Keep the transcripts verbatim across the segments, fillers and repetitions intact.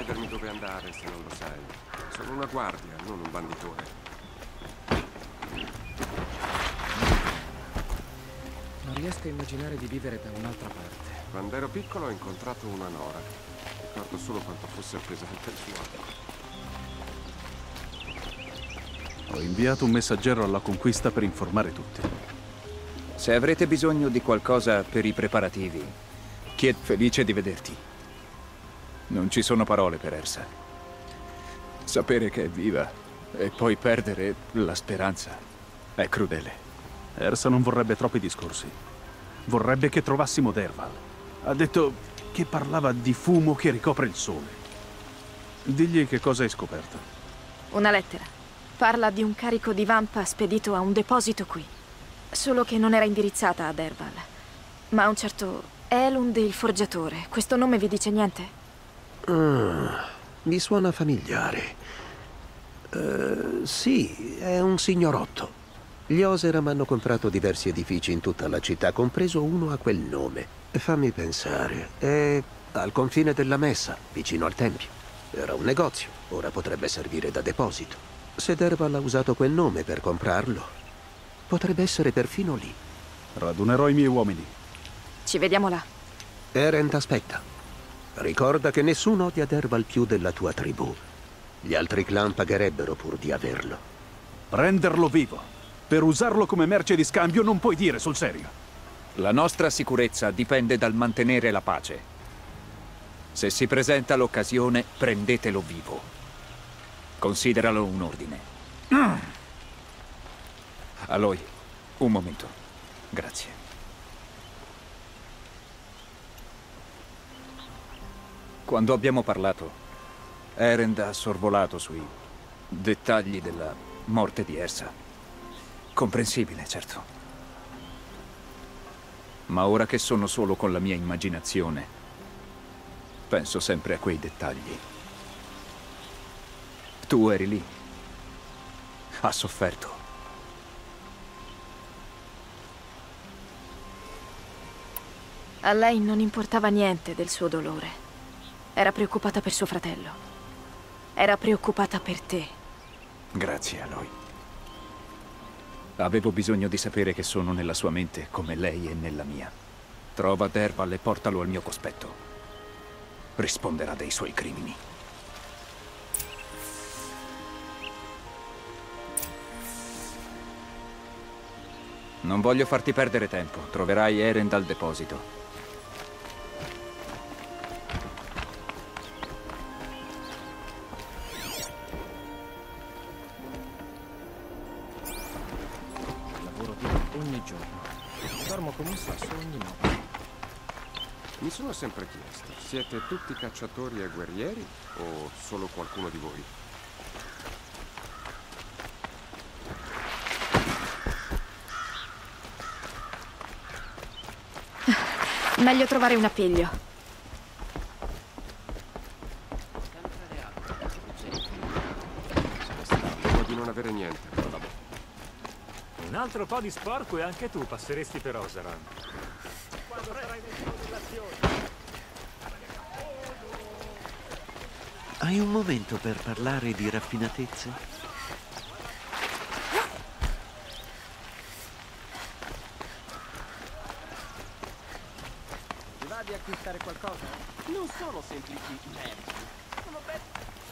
chiedermi dove andare se non lo sai. Sono una guardia, non un banditore. Non riesco a immaginare di vivere da un'altra parte. Quando ero piccolo ho incontrato una Nora. Ricordo solo quanto fosse pesante il suo atto. Ho inviato un messaggero alla conquista per informare tutti. Se avrete bisogno di qualcosa per i preparativi, chiedo felice di vederti. Non ci sono parole per Ersa. Sapere che è viva e poi perdere la speranza è crudele. Ersa non vorrebbe troppi discorsi. Vorrebbe che trovassimo Derval. Ha detto che parlava di fumo che ricopre il sole. Digli che cosa hai scoperto. Una lettera. Parla di un carico di vampa spedito a un deposito qui. Solo che non era indirizzata a Derval, ma a un certo Elund il Forgiatore. Questo nome vi dice niente? Ah, mi suona familiare. Uh, sì, è un signorotto. Gli Oseram hanno comprato diversi edifici in tutta la città, compreso uno a quel nome. Fammi pensare, è al confine della Messa, vicino al tempio. Era un negozio, ora potrebbe servire da deposito. Se Derval ha usato quel nome per comprarlo, potrebbe essere perfino lì. Radunerò i miei uomini. Ci vediamo là. Erend aspetta. Ricorda che nessuno odia Derval più della tua tribù. Gli altri clan pagherebbero pur di averlo. Prenderlo vivo. Per usarlo come merce di scambio non puoi dire sul serio. La nostra sicurezza dipende dal mantenere la pace. Se si presenta l'occasione, prendetelo vivo. Consideralo un ordine. Mm. Aloy, un momento. Grazie. Quando abbiamo parlato, Erend ha sorvolato sui dettagli della morte di Ersa. Comprensibile, certo. Ma ora che sono solo con la mia immaginazione, penso sempre a quei dettagli. Tu eri lì. Ha sofferto. A lei non importava niente del suo dolore. Era preoccupata per suo fratello. Era preoccupata per te. Grazie, Aloy. Avevo bisogno di sapere che sono nella sua mente come lei è nella mia. Trova Derval e portalo al mio cospetto. Risponderà dei suoi crimini. Non voglio farti perdere tempo. Troverai Erend al deposito. Ogni giorno. Dormo come un sasso ogni notte. Mi sono sempre chiesto, siete tutti cacciatori e guerrieri o solo qualcuno di voi? Meglio trovare un appiglio. Temo di non avere niente, però vabbè. Un altro po' di sporco e anche tu passeresti per Oseram. Quando sarai nel tuo dell'azione. Hai un momento per parlare di raffinatezze? Ti va di acquistare qualcosa? Non sono semplici merci. Sono belli.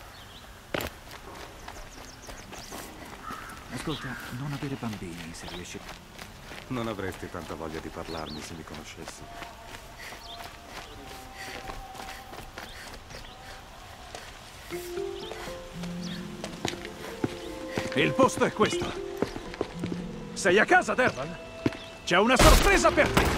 Ascolta, non avere bambini se riesci. Non avresti tanta voglia di parlarmi se mi conoscessi. Il posto è questo. Sei a casa, Derval? C'è una sorpresa per te!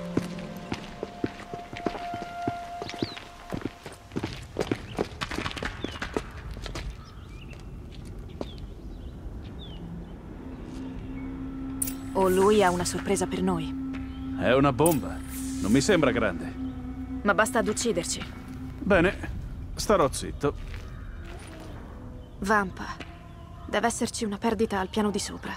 O lui ha una sorpresa per noi. È una bomba. Non mi sembra grande. Ma basta ad ucciderci. Bene, starò zitto. Vampa. Deve esserci una perdita al piano di sopra.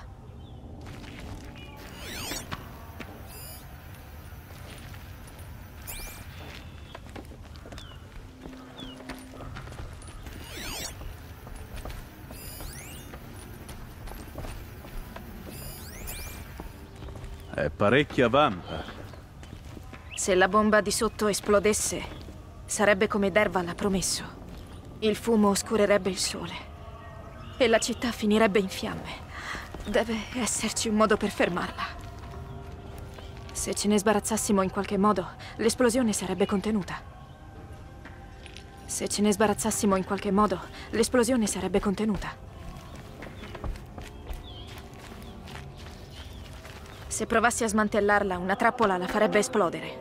È parecchia vampa. Se la bomba di sotto esplodesse, sarebbe come Dervahl ha promesso. Il fumo oscurerebbe il sole e la città finirebbe in fiamme. Deve esserci un modo per fermarla. Se ce ne sbarazzassimo in qualche modo, l'esplosione sarebbe contenuta. Se ce ne sbarazzassimo in qualche modo, l'esplosione sarebbe contenuta. Se provassi a smantellarla, una trappola la farebbe esplodere.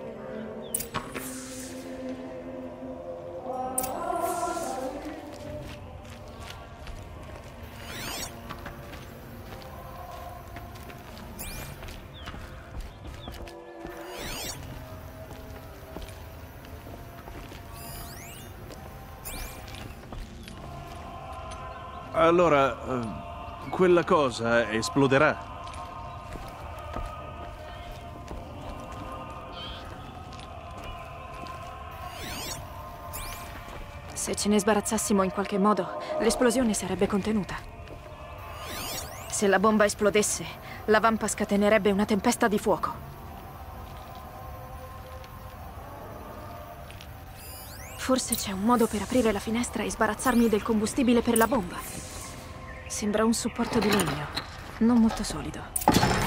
Allora, eh, quella cosa esploderà. Se ce ne sbarazzassimo in qualche modo, l'esplosione sarebbe contenuta. Se la bomba esplodesse, la vampa scatenerebbe una tempesta di fuoco. Forse c'è un modo per aprire la finestra e sbarazzarmi del combustibile per la bomba. Sembra un supporto di legno, non molto solido.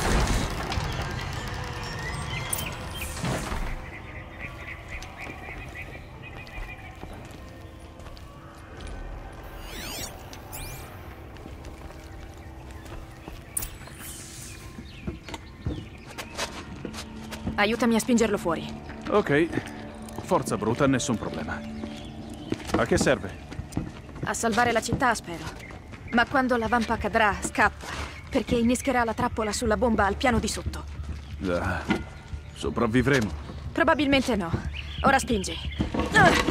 Aiutami a spingerlo fuori. Ok. Forza bruta, nessun problema. A che serve? A salvare la città, spero. Ma quando la vampa cadrà, scappa, perché innescherà la trappola sulla bomba al piano di sotto. Ah, sopravvivremo. Probabilmente no. Ora spingi. Ah!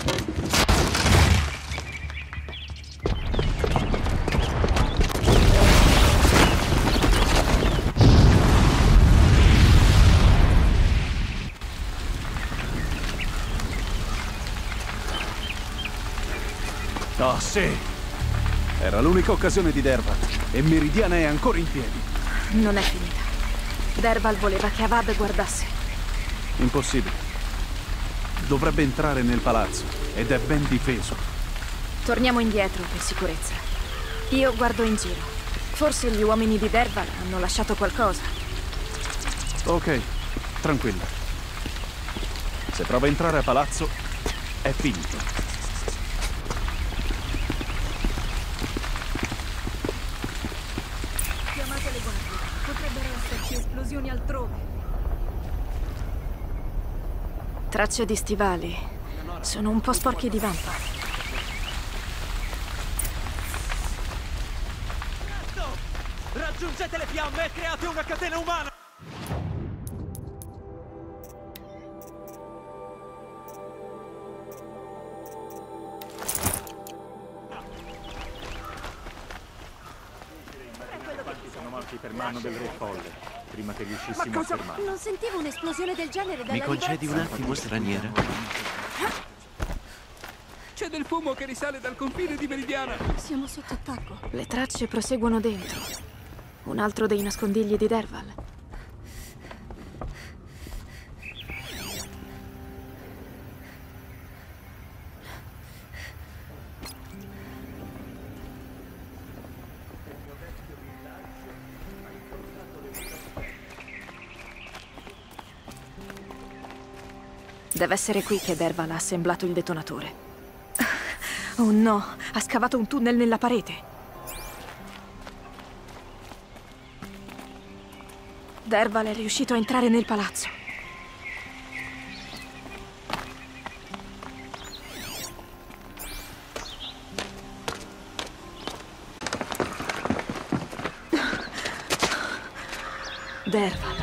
Oh, sì! Era l'unica occasione di Dervahl e Meridiana è ancora in piedi. Non è finita. Dervahl voleva che Avad guardasse. Impossibile. Dovrebbe entrare nel palazzo ed è ben difeso. Torniamo indietro per sicurezza. Io guardo in giro. Forse gli uomini di Dervahl hanno lasciato qualcosa. Ok, tranquilla. Se prova a entrare a palazzo, è finito. Esplosioni altrove. Tracce di stivali. Sono un po' sporchi di vampa. Raggiungete le fiamme e create una catena umana! Sono morti per mano del Re Folle. Prima che riuscissimo a fermarlo. Non sentivo un'esplosione del genere dalla Mi concedi un attimo, straniera? C'è del fumo che risale dal confine di Meridiana. Siamo sotto attacco. Le tracce proseguono dentro. Un altro dei nascondigli di Dervahl. Deve essere qui che Dervahl ha assemblato il detonatore. Oh no, ha scavato un tunnel nella parete. Dervahl è riuscito a entrare nel palazzo. Dervahl.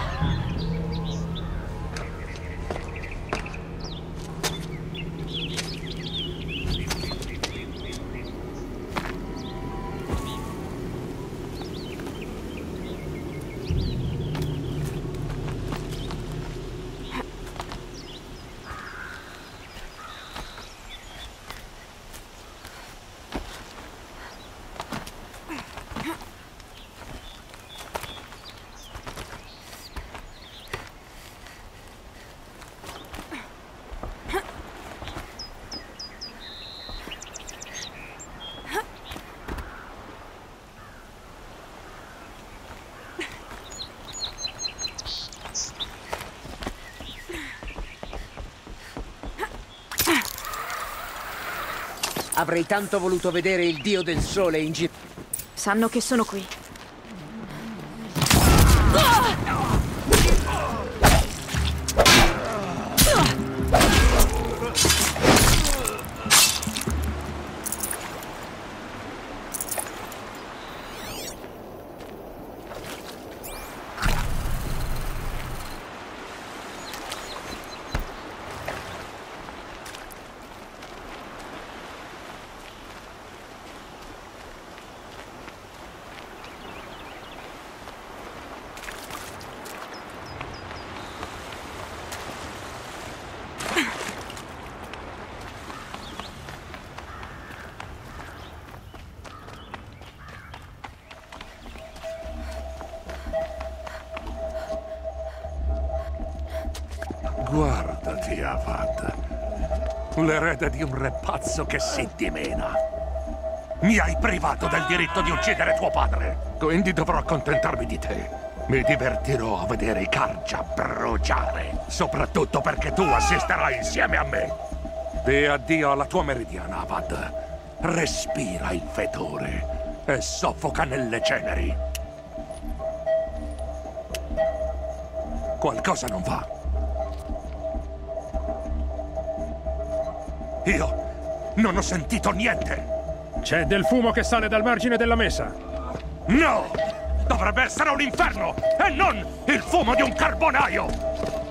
Avrei tanto voluto vedere il dio del sole in giro. Sanno che sono qui. Guardati, Avad. L'erede di un re pazzo che si dimena. Mi hai privato del diritto di uccidere tuo padre. Quindi dovrò accontentarmi di te. Mi divertirò a vedere i Carja bruciare. Soprattutto perché tu assisterai insieme a me. Di addio alla tua meridiana, Avad. Respira il fetore e soffoca nelle ceneri. Qualcosa non va. Io non ho sentito niente. C'è del fumo che sale dal margine della mesa. No! Dovrebbe essere un inferno e non il fumo di un carbonaio!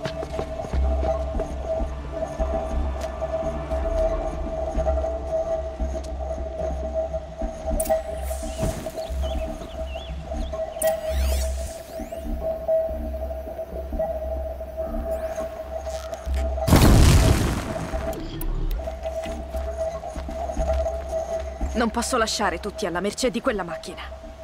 Non posso lasciare tutti alla mercé di quella macchina.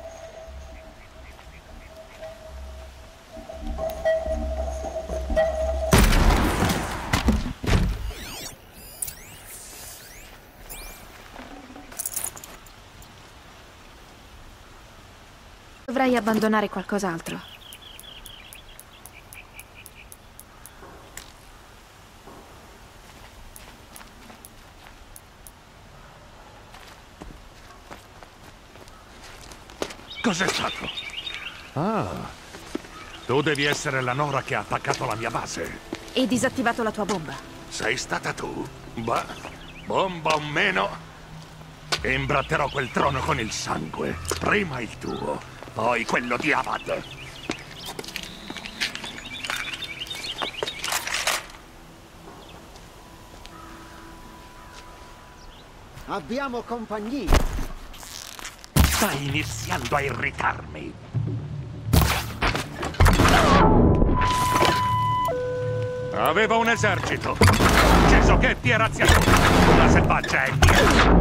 Dovrei abbandonare qualcos'altro. Cos'è stato? Ah, tu devi essere la Nora che ha attaccato la mia base. E disattivato la tua bomba. Sei stata tu? Bah, bomba o meno, imbratterò quel trono con il sangue. Prima il tuo, poi quello di Avad. Abbiamo compagnia. Stai iniziando a irritarmi. Aveva un esercito. Ucciso Chetti e razziatori. Una selvaggia etnia.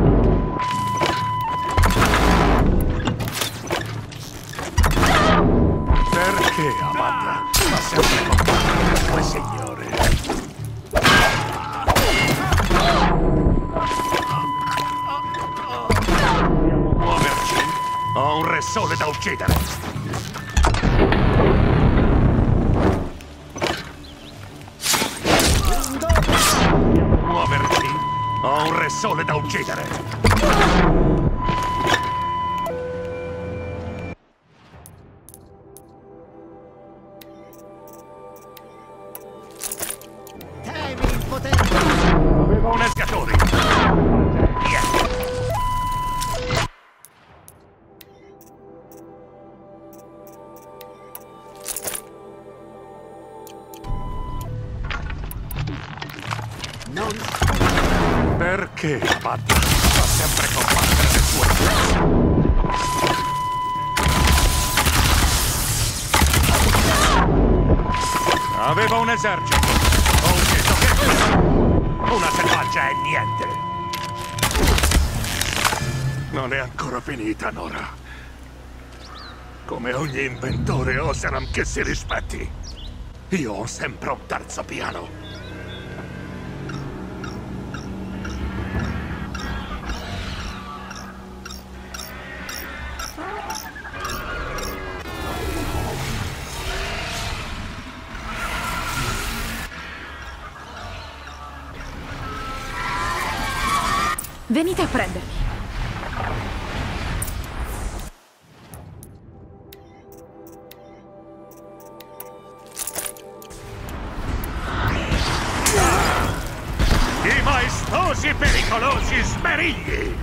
Perché, Amanda? Ma sempre combattere le tue signore. Muoverci. Ho un re sole da uccidere. Muoverci. Ho un re sole da uccidere. Aveva un escatore. Yeah. Non... Perché Abad fa sempre combattere le sue cose? Aveva un esercito. Ho ucciso che una selvaggia e niente. Non è ancora finita, Nora. Come ogni inventore Oseram che si rispetti, io ho sempre un terzo piano. Venite a prendermi. I maestosi pericolosi smerigli!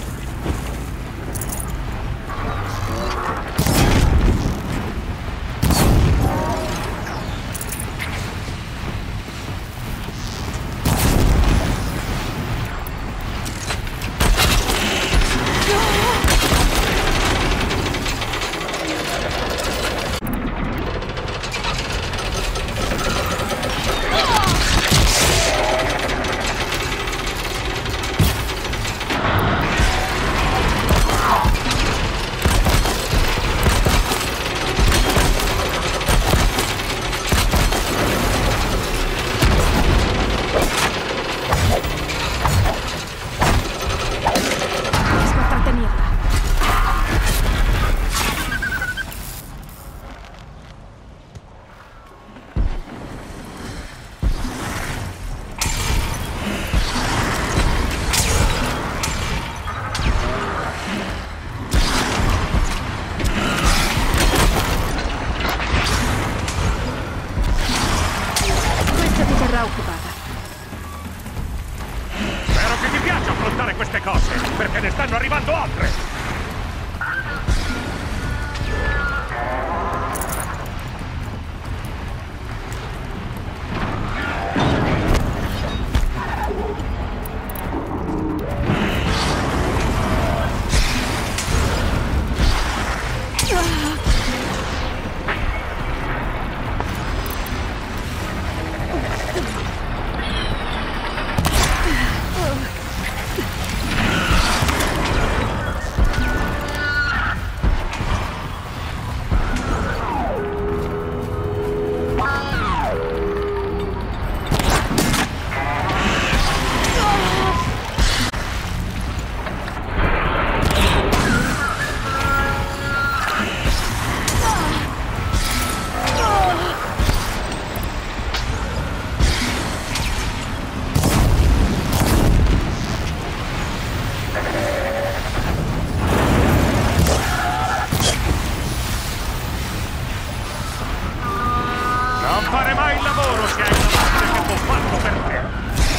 Perché ne stanno arrivando altre! Non fare mai il lavoro se hai una parte che può farlo per te!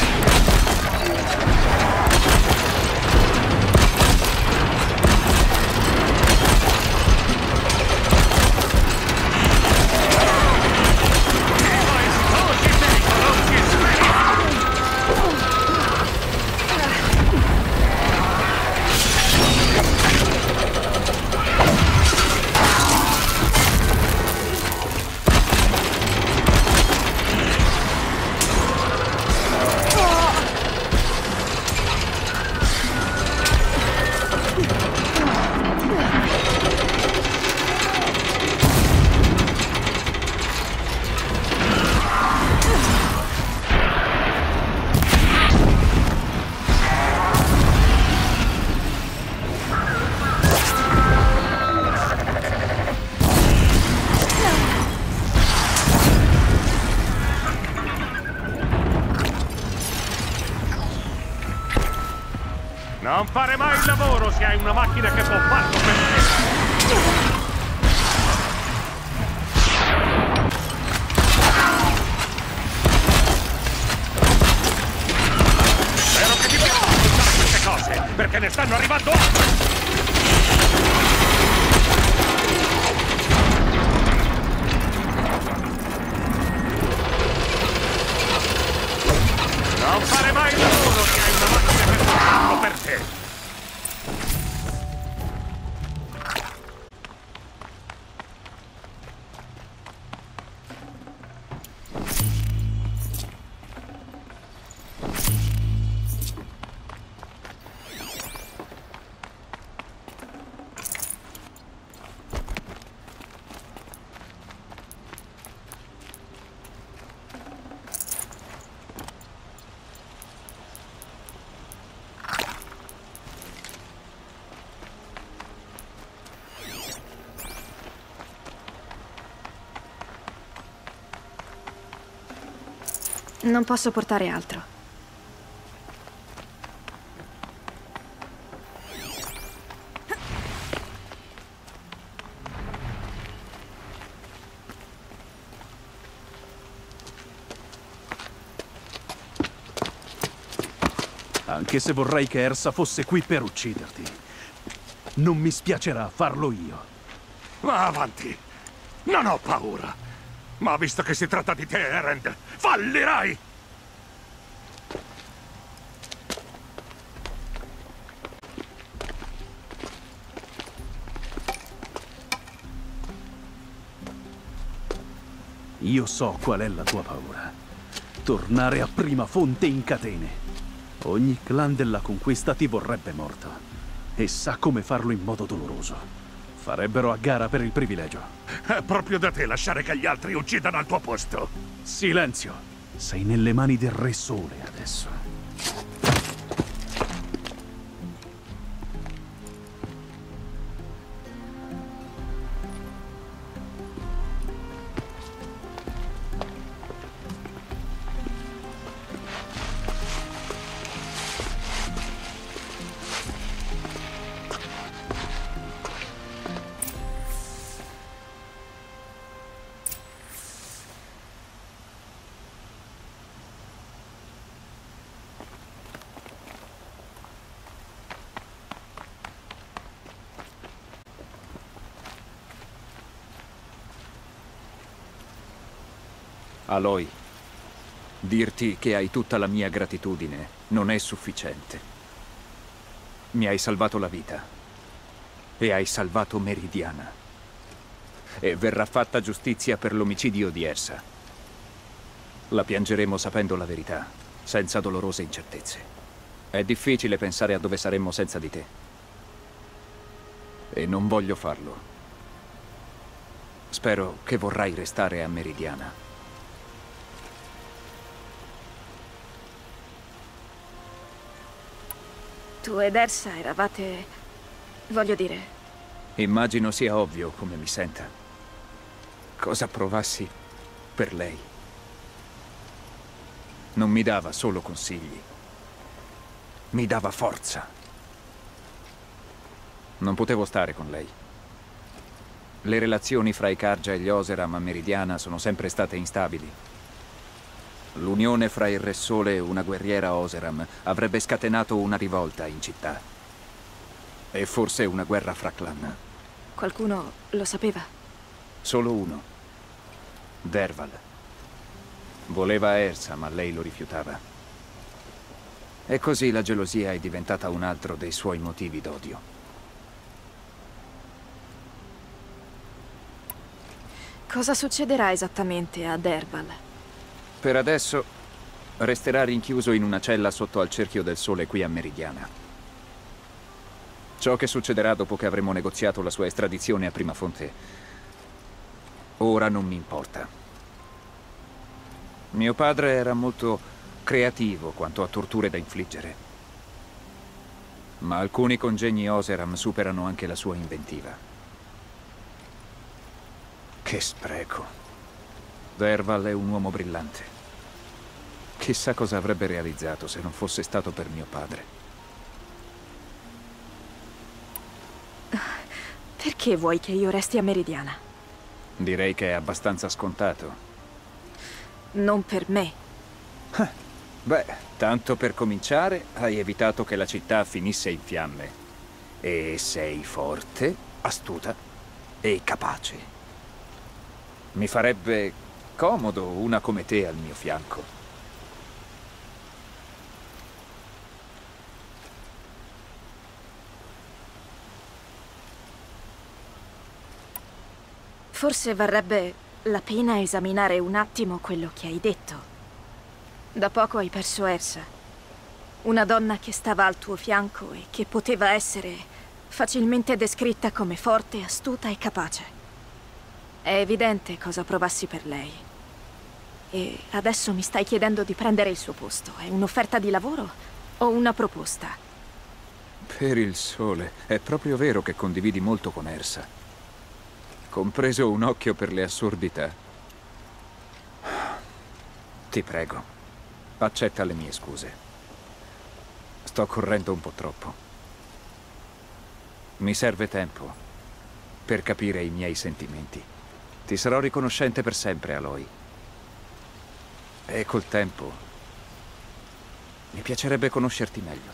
Non fare mai il lavoro se hai una macchina che può farlo per te! Spero che ti piaccia ascoltare queste cose, perché ne stanno arrivando altre! Non fare mai il lavoro se hai una macchina che può farlo per te! Non posso portare altro. Anche se vorrei che Ersa fosse qui per ucciderti, non mi spiacerà farlo io. Va avanti. Non ho paura. Ma visto che si tratta di te, Erend, fallirai! Io so qual è la tua paura. Tornare a Prima Fonte in catene. Ogni clan della conquista ti vorrebbe morto. E sa come farlo in modo doloroso. Farebbero a gara per il privilegio. È proprio da te lasciare che gli altri uccidano al tuo posto. Silenzio! Sei nelle mani del Re Sole adesso. Aloy, dirti che hai tutta la mia gratitudine non è sufficiente. Mi hai salvato la vita. E hai salvato Meridiana. E verrà fatta giustizia per l'omicidio di Ersa. La piangeremo sapendo la verità, senza dolorose incertezze. È difficile pensare a dove saremmo senza di te. E non voglio farlo. Spero che vorrai restare a Meridiana. Tu ed Ersa eravate... voglio dire... Immagino sia ovvio come mi senta. Cosa provassi per lei. Non mi dava solo consigli. Mi dava forza. Non potevo stare con lei. Le relazioni fra i Carja e gli Oseram a Meridiana sono sempre state instabili. L'unione fra il Re Sole e una guerriera Oseram avrebbe scatenato una rivolta in città. E forse una guerra fra clan. Qualcuno lo sapeva? Solo uno. Derval. Voleva Ersa, ma lei lo rifiutava. E così la gelosia è diventata un altro dei suoi motivi d'odio. Cosa succederà esattamente a Derval? Per adesso resterà rinchiuso in una cella sotto al cerchio del sole qui a Meridiana. Ciò che succederà dopo che avremo negoziato la sua estradizione a Prima Fonte, ora non mi importa. Mio padre era molto creativo quanto a torture da infliggere. Ma alcuni congegni Oseram superano anche la sua inventiva. Che spreco. Derval è un uomo brillante. Chissà cosa avrebbe realizzato se non fosse stato per mio padre. Perché vuoi che io resti a Meridiana? Direi che è abbastanza scontato. Non per me. Beh, tanto per cominciare, hai evitato che la città finisse in fiamme. E sei forte, astuta e capace. Mi farebbe comodo una come te al mio fianco. Forse varrebbe la pena esaminare un attimo quello che hai detto. Da poco hai perso Ersa. Una donna che stava al tuo fianco e che poteva essere facilmente descritta come forte, astuta e capace. È evidente cosa provassi per lei. E adesso mi stai chiedendo di prendere il suo posto. È un'offerta di lavoro o una proposta? Per il sole, è proprio vero che condividi molto con Ersa. Compreso un occhio per le assurdità. Ti prego, accetta le mie scuse. Sto correndo un po' troppo. Mi serve tempo per capire i miei sentimenti. Ti sarò riconoscente per sempre, Aloy. E col tempo Mi piacerebbe conoscerti meglio.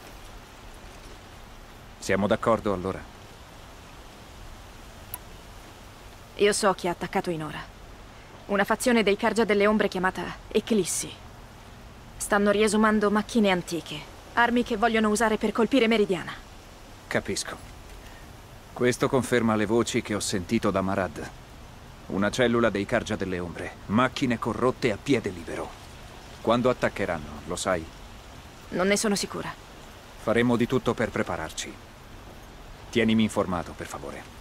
Siamo d'accordo allora? Io so chi ha attaccato Inora. Una fazione dei Cargia delle Ombre chiamata Eclissi. Stanno riesumando macchine antiche, armi che vogliono usare per colpire Meridiana. Capisco. Questo conferma le voci che ho sentito da Marad. Una cellula dei Cargia delle Ombre, macchine corrotte a piede libero. Quando attaccheranno, lo sai? Non ne sono sicura. Faremo di tutto per prepararci. Tienimi informato, per favore.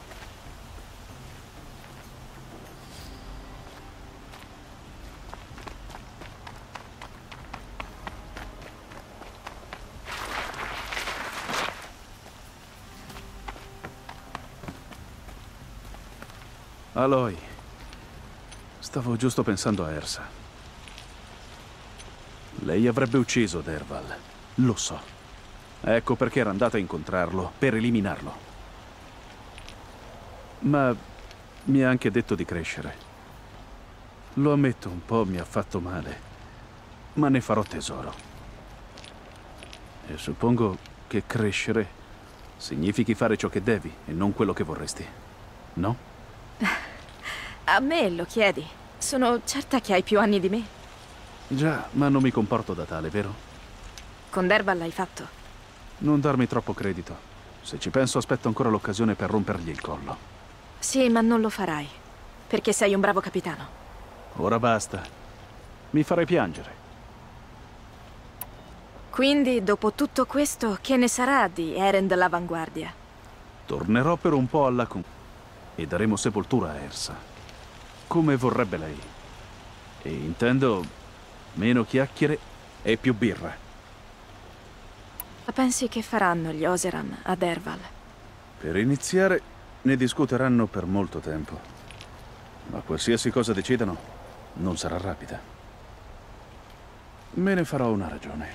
Aloy, stavo giusto pensando a Ersa. Lei avrebbe ucciso Derval, lo so. Ecco perché era andata a incontrarlo, per eliminarlo. Ma mi ha anche detto di crescere. Lo ammetto, un po' mi ha fatto male, ma ne farò tesoro. E suppongo che crescere significhi fare ciò che devi e non quello che vorresti, no? A me lo chiedi. Sono certa che hai più anni di me. Già, ma non mi comporto da tale, vero? Con Derval l'hai fatto. Non darmi troppo credito. Se ci penso, aspetto ancora l'occasione per rompergli il collo. Sì, ma non lo farai. Perché sei un bravo capitano. Ora basta. Mi farai piangere. Quindi, dopo tutto questo, che ne sarà di Eren dell'Avanguardia? Tornerò per un po' alla con... e daremo sepoltura a Ersa. Come vorrebbe lei. E intendo meno chiacchiere e più birra. Pensi che faranno gli Oseram a Derval? Per iniziare, ne discuteranno per molto tempo. Ma qualsiasi cosa decidano, non sarà rapida. Me ne farò una ragione.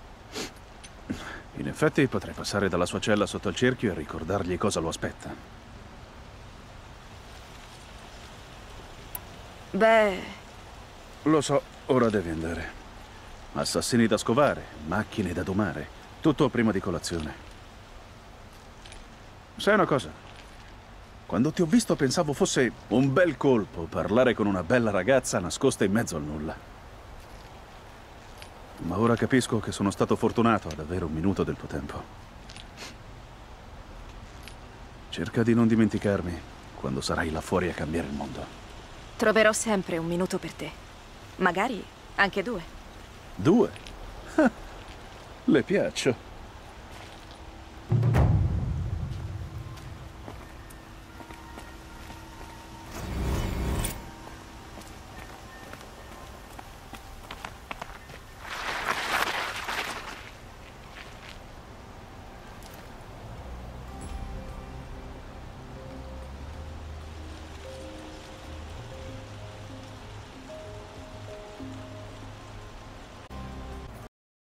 In effetti potrei passare dalla sua cella sotto il cerchio e ricordargli cosa lo aspetta. Beh... Lo so, ora devi andare. Assassini da scovare, macchine da domare. Tutto prima di colazione. Sai una cosa? Quando ti ho visto pensavo fosse un bel colpo parlare con una bella ragazza nascosta in mezzo al nulla. Ma ora capisco che sono stato fortunato ad avere un minuto del tuo tempo. Cerca di non dimenticarmi quando sarai là fuori a cambiare il mondo. Troverò sempre un minuto per te. Magari anche due. Due? Le piaccio.